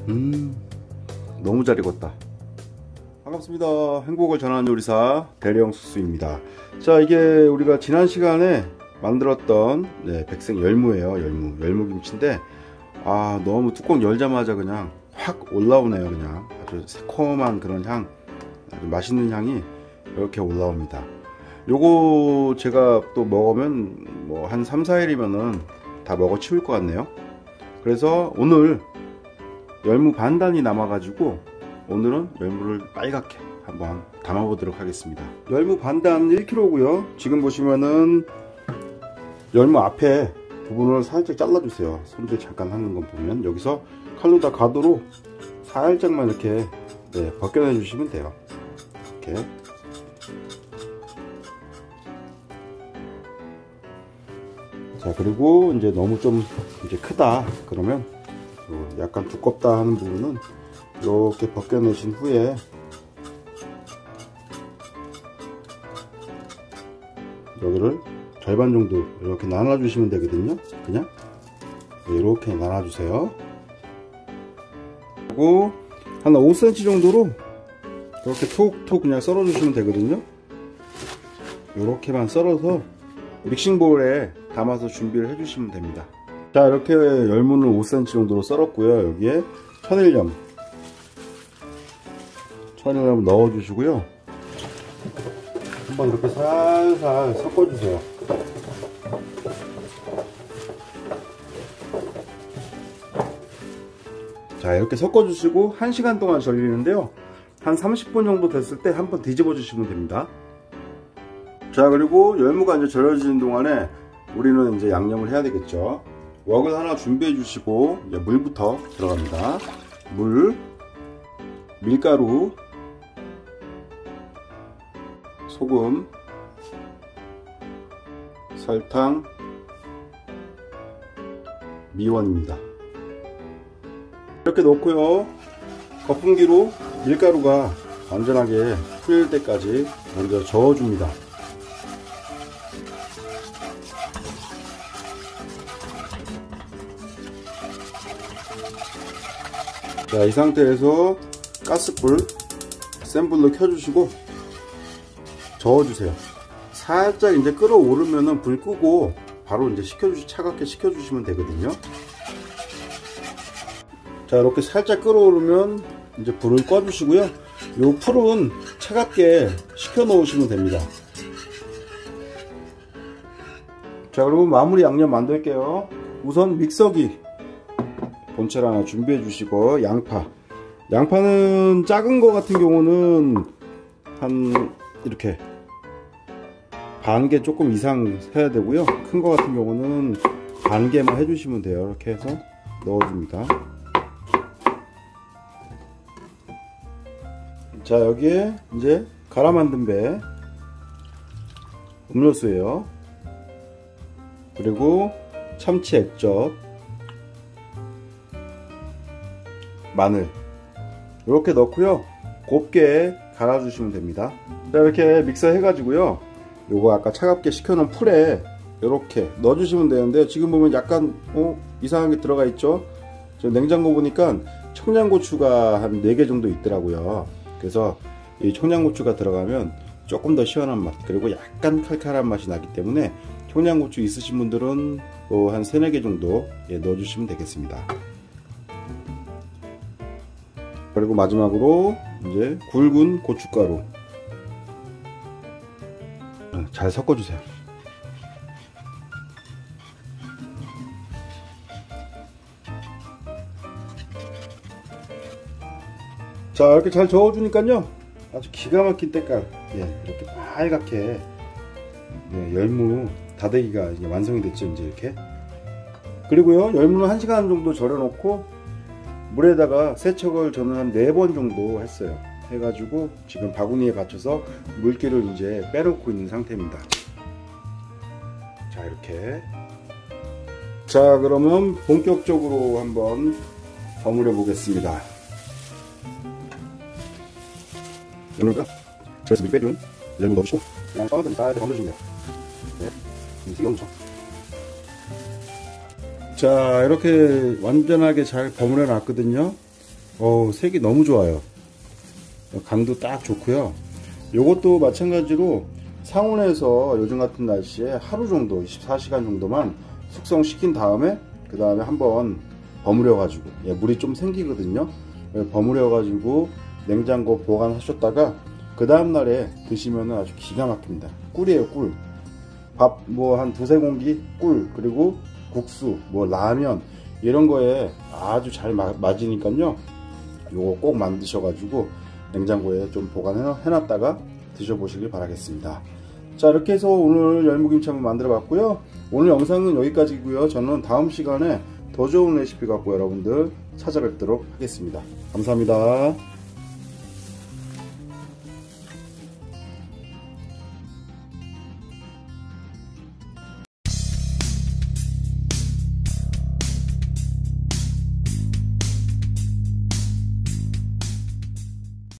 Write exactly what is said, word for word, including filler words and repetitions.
음 너무 잘 익었다. 반갑습니다. 행복을 전하는 요리사 대령 수수입니다. 자, 이게 우리가 지난 시간에 만들었던 네, 백생 열무예요. 열무 열무김치인데 아 너무 뚜껑 열자마자 그냥 확 올라오네요. 그냥 아주 새콤한 그런 향, 아주 맛있는 향이 이렇게 올라옵니다. 요거 제가 또 먹으면 뭐 한 삼, 사 일이면은 다 먹어 치울 것 같네요. 그래서 오늘 열무 반단이 남아 가지고 오늘은 열무를 빨갛게 한번 담아 보도록 하겠습니다. 열무 반단 일 킬로그램고요 지금 보시면은 열무 앞에 부분을 살짝 잘라 주세요. 손질 잠깐 하는 거 보면 여기서 칼로다 가도로 살짝만 이렇게 네, 벗겨내 주시면 돼요. 이렇게. 자, 그리고 이제 너무 좀 이제 크다 그러면 약간 두껍다 하는 부분은 이렇게 벗겨내신 후에 여기를 절반 정도 이렇게 나눠 주시면 되거든요. 그냥 이렇게 나눠 주세요. 그리고 한 오 센티미터 정도로 이렇게 톡톡 그냥 썰어 주시면 되거든요. 이렇게만 썰어서 믹싱볼에 담아서 준비를 해 주시면 됩니다. 자, 이렇게 열무는 오 센티미터 정도로 썰었고요. 여기에 천일염 천일염 넣어 주시고요. 한번 이렇게 살살 섞어 주세요. 자, 이렇게 섞어 주시고 한 시간 동안 절이는데요. 한 삼십 분 정도 됐을 때 한번 뒤집어 주시면 됩니다. 자, 그리고 열무가 이제 절여지는 동안에 우리는 이제 양념을 해야 되겠죠. 웍을 하나 준비해 주시고 이제 물부터 들어갑니다. 물, 밀가루, 소금, 설탕, 미원입니다. 이렇게 넣고요. 거품기로 밀가루가 완전하게 풀릴 때까지 먼저 저어줍니다. 자, 이 상태에서 가스불 센 불로 켜주시고 저어주세요. 살짝 이제 끓어오르면은 불 끄고 바로 이제 식혀주시 차갑게 식혀주시면 되거든요. 자, 이렇게 살짝 끓어오르면 이제 불을 꺼주시고요. 요 풀은 차갑게 식혀 놓으시면 됩니다. 자, 그리고 마무리 양념 만들게요. 우선 믹서기 본체를 하나 준비해 주시고 양파 양파는 작은 거 같은 경우는 한 이렇게 반 개 조금 이상 해야 되고요. 큰 거 같은 경우는 반 개만 해주시면 돼요. 이렇게 해서 넣어줍니다. 자, 여기에 이제 갈아 만든 배 음료수예요. 그리고 참치 액젓, 마늘 이렇게 넣고요. 곱게 갈아주시면 됩니다. 자, 이렇게 믹서 해가지고요. 요거 아까 차갑게 식혀놓은 풀에 이렇게 넣어주시면 되는데 지금 보면 약간 어, 이상한 게 들어가 있죠. 저 냉장고 보니까 청양고추가 한 네 개 정도 있더라고요. 그래서 이 청양고추가 들어가면 조금 더 시원한 맛 그리고 약간 칼칼한 맛이 나기 때문에 청양고추 있으신 분들은 어, 한 세네 개 정도 예, 넣어주시면 되겠습니다. 그리고 마지막으로 이제 굵은 고춧가루 잘 섞어주세요. 자, 이렇게 잘 저어주니까요 아주 기가 막힌 때깔 예, 이렇게 빨갛게 예, 열무 다대기가 이제 완성이 됐죠. 이제 이렇게. 그리고요 열무는 한 시간 정도 절여 놓고 물에다가 세척을 저는 한 네 번 정도 했어요. 해가지고 지금 바구니에 받쳐서 물기를 이제 빼놓고 있는 상태입니다. 자, 이렇게. 자, 그러면 본격적으로 한번 버무려 보겠습니다. 열무가 그래서 물 빼준 열무 넣으시고 그냥 썰어서 잘 버무려주면 돼요. 네, 이렇게 엄청. 자, 이렇게 완전하게 잘 버무려 놨거든요. 어우, 색이 너무 좋아요. 간도 딱 좋고요. 요것도 마찬가지로 상온에서 요즘 같은 날씨에 하루 정도, 이십사 시간 정도만 숙성시킨 다음에 그 다음에 한번 버무려 가지고, 예, 물이 좀 생기거든요. 버무려 가지고 냉장고 보관하셨다가 그 다음날에 드시면 아주 기가 막힙니다. 꿀이에요, 꿀. 밥 뭐 한 두세 공기 꿀, 그리고 국수, 뭐 라면 이런 거에 아주 잘 맞으니까요. 요거 꼭 만드셔 가지고 냉장고에 좀 보관해 놨다가 드셔보시길 바라겠습니다. 자, 이렇게 해서 오늘 열무김치 한번 만들어 봤고요. 오늘 영상은 여기까지고요. 저는 다음 시간에 더 좋은 레시피 갖고 여러분들 찾아뵙도록 하겠습니다. 감사합니다.